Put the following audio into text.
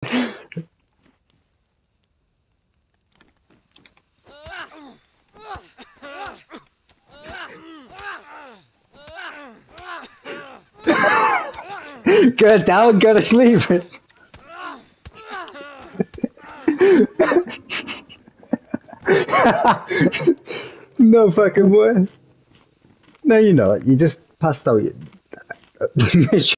Get down, go to sleep. No fucking way. No, you're not. You just passed out.